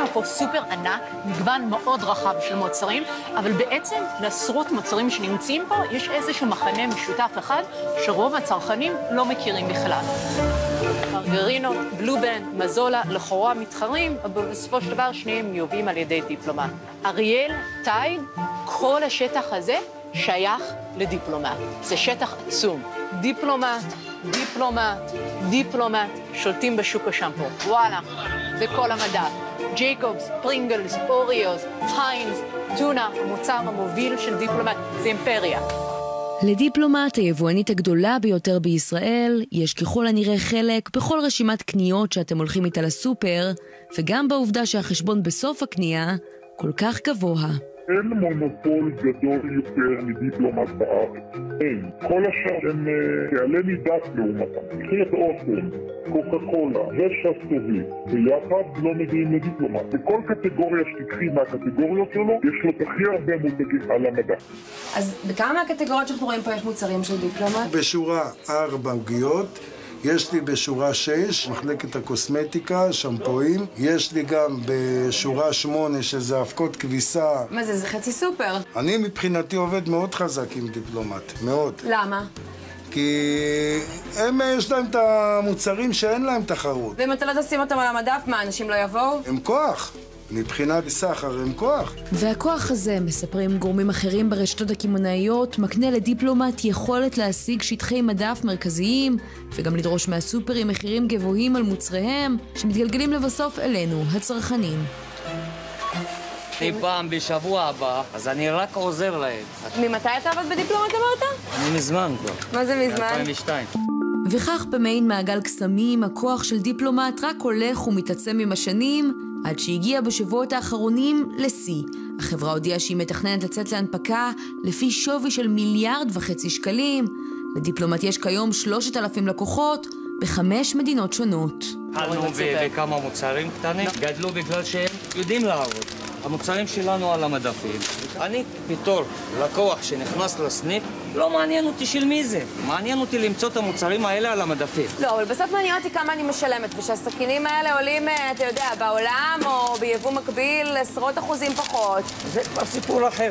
לנו פה סופר ענק, מגוון מאוד רחב של מוצרים, אבל בעצם לעשרות מוצרים שנמצאים פה, יש איזשהו מחנה משותף אחד שרוב הצרכנים לא מכירים בכלל. מרגרינות, בלובנד, מזולה, לכאורה מתחרים, אבל בסופו של דבר שניהם מיובאים על ידי דיפלומט. אריאל, טייד, כל השטח הזה שייך לדיפלומט. זה שטח עצום. דיפלומט, דיפלומט, דיפלומט, שולטים בשוק השמפו. וואלה, זה כל המדע. ג'ייקובס, פרינגלס, אוריוס, היינס, טונה, המוצר המוביל של דיפלומט, זה אימפריה. לדיפלומט, היבואנית הגדולה ביותר בישראל, יש ככל הנראה חלק בכל רשימת קניות שאתם הולכים איתה לסופר, וגם בעובדה שהחשבון בסוף הקנייה כל כך גבוה. אין מונופול גדול יותר מדיפלומט בארץ. אין. כל השאר הם תעלה נידק לעומתם. קחי את אוסם, קוקה קולה ושסטוביל, ביחד לא מגיעים לדיפלומט. בכל קטגוריה שתקחי מהקטגוריות שלו, יש לו הכי הרבה מותגים על המדף. אז בכמה מהקטגוריות שאנחנו רואים פה יש מוצרים של דיפלומט? בשורה 4 עוגיות. יש לי בשורה 6, מחלקת הקוסמטיקה, שמפואים. יש לי גם בשורה 8, שזה אבקות כביסה. מה זה? זה חצי סופר. אני מבחינתי עובד מאוד חזק עם דיפלומט, מאוד. למה? כי הם יש להם את המוצרים שאין להם תחרות. ואם אתה לא תשים אותם על המדף, מה, אנשים לא יבואו? הם כוח. מבחינת סחר הם כוח. והכוח הזה, מספרים גורמים אחרים ברשתות הקמעונאיות, מקנה לדיפלומט יכולת להשיג שטחי מדף מרכזיים, וגם לדרוש מהסופרים מחירים גבוהים על מוצריהם, שמתגלגלים לבסוף אלינו, הצרכנים. פעם בשבוע הבא, אז אני רק עוזר להם. ממתי אתה עבד בדיפלומט אמרת? אני מזמן כבר. מה זה מזמן? 2002. וכך במעין מעגל קסמים, הכוח של דיפלומט רק הולך ומתעצם עם השנים, עד שהגיע בשבועות האחרונים לשיא. החברה הודיעה שהיא מתכננת לצאת להנפקה לפי שווי של 1.5 מיליארד שקלים. לדיפלומט יש כיום 3,000 לקוחות ב5 מדינות שונות. התחלנו בכמה מוצרים קטנים, גדלו בגלל שהם יודעים לעבוד. המוצרים שלנו על המדפים. אני בתור לקוח שנכנס לסניף, לא מעניין אותי של מי זה. מעניין אותי למצוא את המוצרים האלה על המדפים. לא, אבל בסוף מעניין אותי כמה אני משלמת, ושהסכינים האלה עולים, אתה יודע, בעולם או ביבוא מקביל עשרות אחוזים פחות. זה כבר סיפור אחר.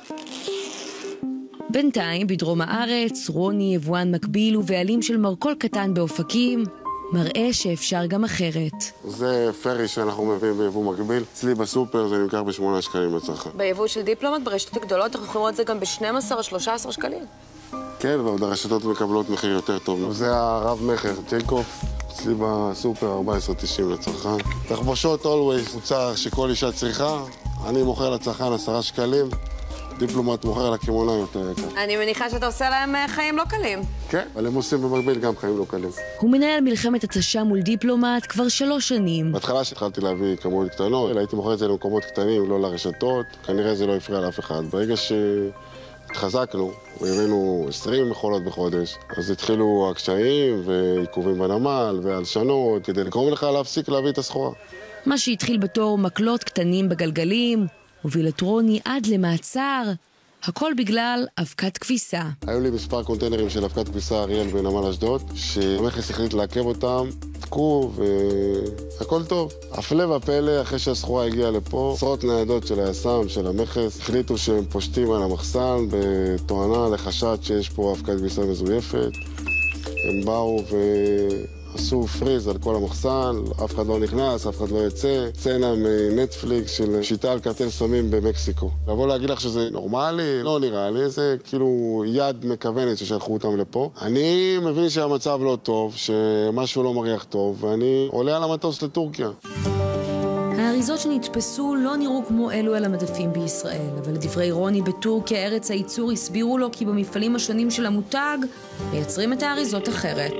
בינתיים, בדרום הארץ, רוני, יבואן מקביל ובעלים של מרכול קטן באופקים, מראה שאפשר גם אחרת. זה פרי שאנחנו מביאים ביבוא מקביל. אצלי בסופר זה נמכר ב8 שקלים לצרכן. ביבוא של דיפלומט, ברשתות הגדולות, אנחנו יכולים לראות את זה גם ב12 או 13 שקלים. כן, ועוד הרשתות מקבלות מחיר יותר טוב. זה הרב מחר, ג'ייקוב. אצלי בסופר 14.90 לצרכן. תחבושות always, מוצר שכל אישה צריכה. אני מוכר לצרכן 10 שקלים. דיפלומט מוכר לקמעונאי יותר יקר. אני מניחה שאתה עושה להם חיים לא קלים. כן, אבל הם עושים במקביל גם חיים לא קלים. הוא מנהל מלחמת התשה מול דיפלומט כבר 3 שנים. בהתחלה שהתחלתי להביא כמויות קטנות, הייתי מוכר את זה למקומות קטנים, לא לרשתות. כנראה זה לא הפריע לאף אחד. ברגע שהתחזקנו, והבאנו 20 מכולות בחודש, אז התחילו הקשיים ועיכובים בנמל והלשנות, כדי לגרום לך להפסיק להביא את הסחורה. מה שהתחיל בתור מקלות קטנים בגלגלים, הוביל את רוני עד למעצר, הכל בגלל אבקת כביסה. היו לי מספר קונטיינרים של אבקת כביסה אריאל בנמל אשדוד, שהמכס החליט לעכב אותם, תקעו והכל טוב. הפלא ופלא, אחרי שהסחורה הגיעה לפה, עשרות ניידות של היס"מ, של המכס, החליטו שהם פושטים על המחסן בתואנה לחשד שיש פה אבקת כביסה מזויפת. הם באו עשו פריז על כל המחסן, אף אחד לא נכנס, אף אחד לא יצא. סצנה מנטפליקס של שיטה על קרטל סמים במקסיקו. לבוא להגיד לך שזה נורמלי? לא נראה לי, זה כאילו יד מכוונת ששלחו אותם לפה. אני מבין שהמצב לא טוב, שמשהו לא מריח טוב, ואני עולה על המטוס לטורקיה. האריזות שנתפסו לא נראו כמו אלו על המדפים בישראל, אבל לדברי רוני בטורקיה, ארץ הייצור, הסבירו לו כי במפעלים השונים של המותג מייצרים את האריזות אחרת.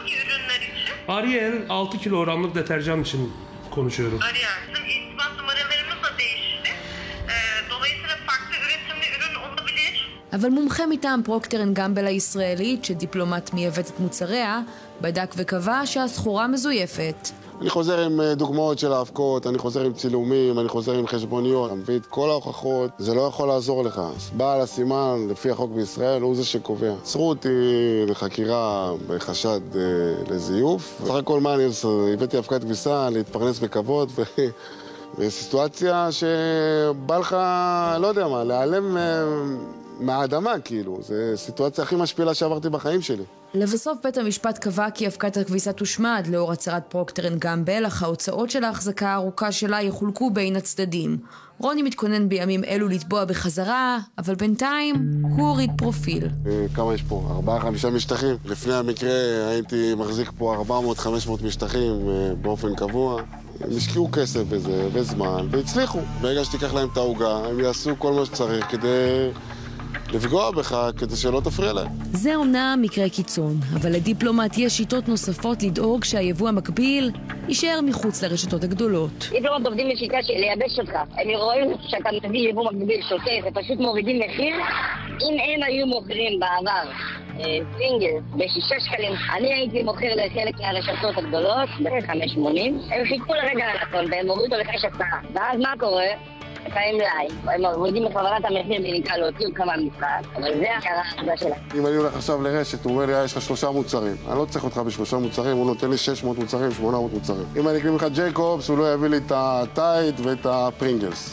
Ariel 6 kilogramlık deterjan için konuşuyorum. Ariel'sin irtibat numaralarımız da değişti. Dolayısıyla farklı üretimli ürün olabilir. אבל מומחה מטעם פרוקטר אנד גמבל הישראלית, שדיפלומט מייבאת את מוצריה, בדק וקבע שהסחורה מזויפת. אני חוזר עם דוגמאות של האבקות, אני חוזר עם צילומים, אני חוזר עם חשבוניות, אני מביא את כל ההוכחות, זה לא יכול לעזור לך. בעל הסימן, לפי החוק בישראל, הוא זה שקובע. עצרו אותי לחקירה בחשד לזיוף. בסך הכל מה אני עושה? הבאתי אבקת כביסה, להתפרנס בכבוד, וסיטואציה שבא לך, לא יודע מה, להיעלם מהאדמה, כאילו. זו סיטואציה הכי משפילה שעברתי בחיים שלי. לבסוף בית המשפט קבע כי אבקת הכביסה תושמד לאור הצהרת פרוקטר אנד גמבל, אך ההוצאות של ההחזקה הארוכה שלה יחולקו בין הצדדים. רוני מתכונן בימים אלו לתבוע בחזרה, אבל בינתיים הוא הוריד פרופיל. כמה יש פה? 4-5 משטחים. לפני המקרה הייתי מחזיק פה 400-500 משטחים באופן קבוע. הם השקיעו כסף בזה וזמן, והצליחו. ברגע שתיקח להם את ההוגה, הם יעשו כל מה שצריך כדי לפגוע בך, כדי שלא תפריע להם. זה אומנם מקרה קיצון, אבל לדיפלומט יש שיטות נוספות לדאוג שהיבוא המקביל יישאר מחוץ לרשתות הגדולות. דיפלומט עובדים בשיטה של לייבש אותך. הם רואים שאתה מביא יבוא מקביל שוטף, ופשוט מורידים מחיר. אם הם היו מוכרים בעבר סינגל ב6 שקלים, אני הייתי מוכר לחלק מהרשתות הגדולות ב5.80. הם חיכו לרגע הנכון והם הורידו לך שצעה. ואז מה קורה? קיים לי, הם מורידים מחברת המחיר בניקה להוציאו כמה משחק, אבל זה הקרה החדה שלהם. אם אני הולך עכשיו לרשת, הוא אומר לי, יש לך 3 מוצרים. אני לא צריך אותך ב3 מוצרים, הוא נותן לי 600 מוצרים, 800 מוצרים. אם אני אקנה ממך ג'ייקובס, הוא לא יביא לי את הטייט ואת הפרינגלס.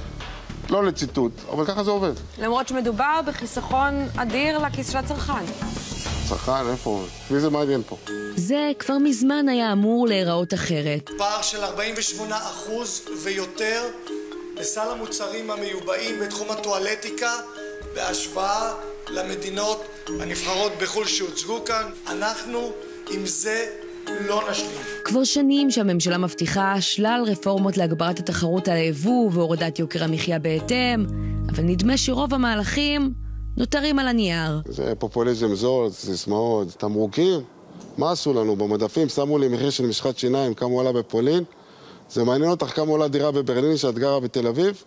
לא לציטוט, אבל ככה זה עובד. למרות שמדובר בחיסכון אדיר לכיס של הצרכן. צרכן, איפה? מי זה מעניין פה? זה כבר מזמן היה אמור להיראות אחרת. פער של 48% ויותר בסל המוצרים המיובאים בתחום הטואלטיקה בהשוואה למדינות הנבחרות בחו"ל שהוצגו כאן. אנחנו עם זה לא נשלים. כבר שנים שהממשלה מבטיחה שלל רפורמות להגברת התחרות על היבוא והורדת יוקר המחיה בהתאם, אבל נדמה שרוב המהלכים נותרים על הנייר. זה פופוליזם זול, זה סיסמאות, תמרוקים. מה עשו לנו? במדפים שמו לי מחיר של משחת שיניים, כמה עולה בפולין. זה מעניין אותך כמה עולה דירה בברלין שאת גרה בתל אביב?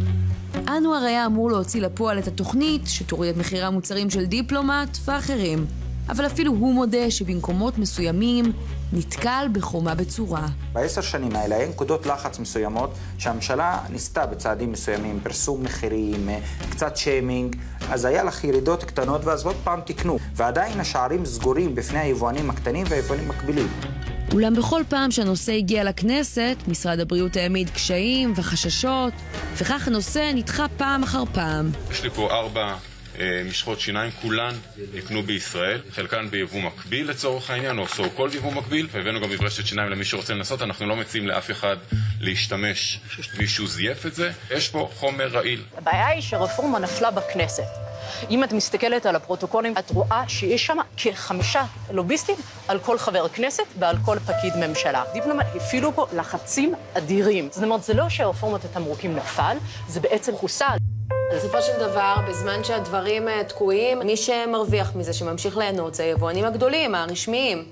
אנו הרי היה אמור להוציא לפועל את התוכנית שתוריד את מחירי המוצרים של דיפלומט ואחרים. אבל אפילו הוא מודה שבמקומות מסוימים נתקל בחומה בצורה. ב10 שנים האלה היה נקודות לחץ מסוימות שהממשלה ניסתה בצעדים מסוימים, פרסום מחירים, קצת שיימינג, אז היה לך ירידות קטנות ואז עוד פעם תקנו. ועדיין השערים סגורים בפני היבואנים הקטנים והיבואנים מקבילים. אולם בכל פעם שהנושא הגיע לכנסת, משרד הבריאות העמיד קשיים וחששות, וכך הנושא נדחה פעם אחר פעם. יש לי פה 4 משחות שיניים, כולן נקנו בישראל, חלקן ביבוא מקביל לצורך העניין, או סו כל יבוא מקביל, והבאנו גם מברשת שיניים למי שרוצה לנסות, אנחנו לא מציעים לאף אחד להשתמש, מישהו זייף את זה, יש פה חומר רעיל. הבעיה היא שרפורמה נפלה בכנסת. אם את מסתכלת על הפרוטוקולים, את רואה שיש שם כ5 לוביסטים על כל חבר כנסת ועל כל פקיד ממשלה. דיפלומט הפעילו פה לחצים אדירים. זאת אומרת, זה לא שרפורמת התמרוקים נפל, זה בעצם חוסל. בסופו של דבר, בזמן שהדברים תקועים, מי שמרוויח מזה, שממשיך ליהנות, זה היבואנים הגדולים, הרשמיים.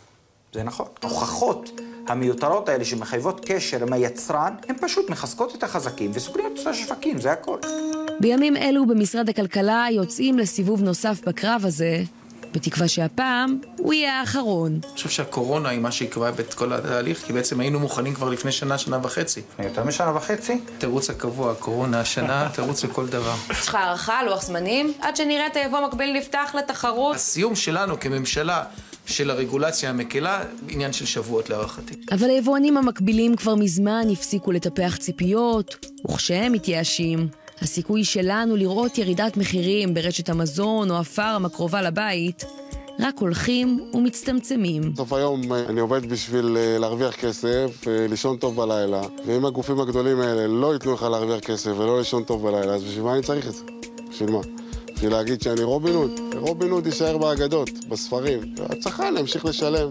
זה נכון. ההוכחות המיותרות האלה שמחייבות קשר עם היצרן, הן פשוט מחזקות את החזקים וסוגרים את השווקים, זה הכל. בימים אלו במשרד הכלכלה יוצאים לסיבוב נוסף בקרב הזה, בתקווה שהפעם הוא יהיה האחרון. אני חושב שהקורונה היא מה שיקבע את כל התהליך, כי בעצם היינו מוכנים כבר לפני שנה, שנה וחצי. יותר משנה וחצי? תירוץ הקבוע, קורונה, השנה, תירוץ לכל דבר. יש לך הערכה, לוח זמנים? עד שנראה את היבוא המקביל נפתח לתחרות. הסיום שלנו כממשלה של הרגולציה המקלה, עניין של שבועות להערכתי. אבל היבואנים המקבילים כבר מזמן הפסיקו לטפח ציפיות, וכשהם מתייאשים, הסיכוי שלנו לראות ירידת מחירים ברשת המזון או הפארם הקרובה לבית רק הולכים ומצטמצמים. בסוף היום אני עובד בשביל להרוויח כסף, לישון טוב בלילה, ואם הגופים הגדולים האלה לא ייתנו לך להרוויח כסף ולא לישון טוב בלילה, אז בשביל מה אני צריך את זה? בשביל מה? בשביל להגיד שאני רובין הוד? רובין הוד יישאר באגדות, בספרים. הצרכן להמשיך לשלם.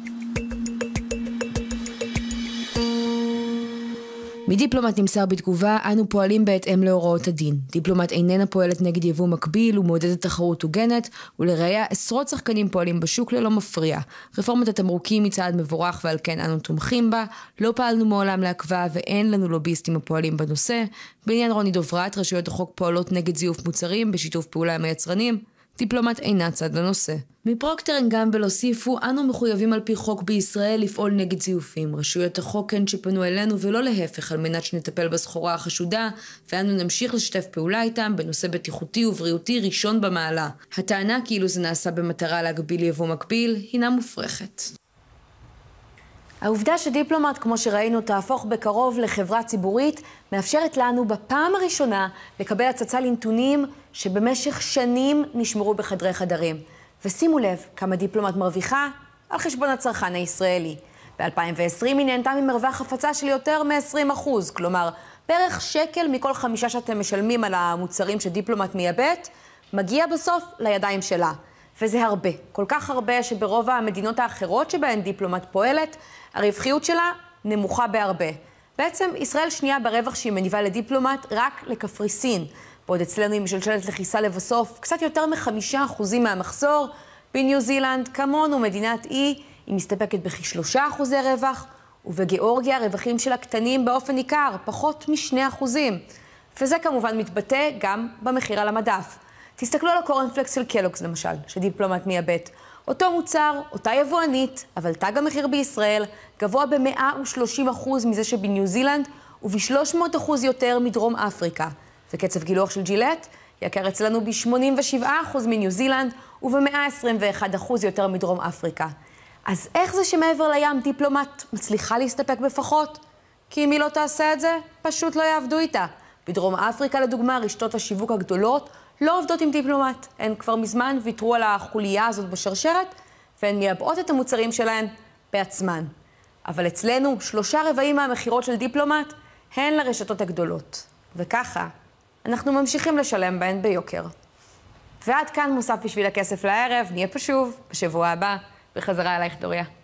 מדיפלומט נמסר בתגובה, אנו פועלים בהתאם להוראות הדין. דיפלומט איננה פועלת נגד יבוא מקביל ומעודדת תחרות הוגנת, ולראיה עשרות שחקנים פועלים בשוק ללא מפריע. רפורמת התמרוקים היא צעד מבורך ועל כן אנו תומכים בה, לא פעלנו מעולם לעכבה ואין לנו לוביסטים הפועלים בנושא. בעניין רוני דוברת, רשויות החוק פועלות נגד זיוף מוצרים בשיתוף פעולה עם היצרנים. דיפלומט אינה צד לנושא. מפרוקטר אנד גמבל הוסיפו, אנו מחויבים על פי חוק בישראל לפעול נגד זיופים. רשויות החוק הן שפנו אלינו ולא להפך על מנת שנטפל בסחורה החשודה, ואנו נמשיך לשתף פעולה איתם בנושא בטיחותי ובריאותי ראשון במעלה. הטענה כאילו זה נעשה במטרה להגביל יבוא מקביל הינה מופרכת. העובדה שדיפלומט, כמו שראינו, תהפוך בקרוב לחברה ציבורית, מאפשרת לנו בפעם הראשונה לקבל הצצה לנתונים שבמשך שנים נשמרו בחדרי חדרים. ושימו לב כמה דיפלומט מרוויחה על חשבון הצרכן הישראלי. ב-2020 היא נהנתה ממרווח הפצה של יותר מ-20%, כלומר, בערך שקל מכל 5 שאתם משלמים על המוצרים שדיפלומט מייבאת, מגיע בסוף לידיים שלה. וזה הרבה, כל כך הרבה שברוב המדינות האחרות שבהן דיפלומט פועלת, הרווחיות שלה נמוכה בהרבה. בעצם ישראל שנייה ברווח שהיא מניבה לדיפלומט רק לקפריסין. בעוד אצלנו היא משלשלת לכיסה לבסוף קצת יותר מ5% מהמחזור. בניו זילנד, כמונו מדינת אי, היא מסתפקת בכ3% רווח, ובגיאורגיה הרווחים שלה קטנים באופן ניכר, פחות מ2%. וזה כמובן מתבטא גם במחיר על המדף. תסתכלו על הקורנפלקס של קלוגס למשל, שדיפלומט מייבאת. אותו מוצר, אותה יבואנית, אבל תג המחיר בישראל גבוה ב130% מזה שבניו זילנד, וב300% יותר מדרום אפריקה. וקצב גילוח של ג'ילט יקר אצלנו ב87% מניו זילנד, וב121% יותר מדרום אפריקה. אז איך זה שמעבר לים דיפלומט מצליחה להסתפק בפחות? כי אם היא לא תעשה את זה, פשוט לא יעבדו איתה. בדרום אפריקה, לדוגמה, רשתות השיווק הגדולות לא עובדות עם דיפלומט. הן כבר מזמן ויתרו על החוליה הזאת בשרשרת, והן מייבאות את המוצרים שלהן בעצמן. אבל אצלנו, 3/4 מהמחירות של דיפלומט הן לרשתות הגדולות. וככה, אנחנו ממשיכים לשלם בהן ביוקר. ועד כאן מוסף בשביל הכסף לערב, נהיה פה שוב בשבוע הבא. בחזרה אלייך דוריה.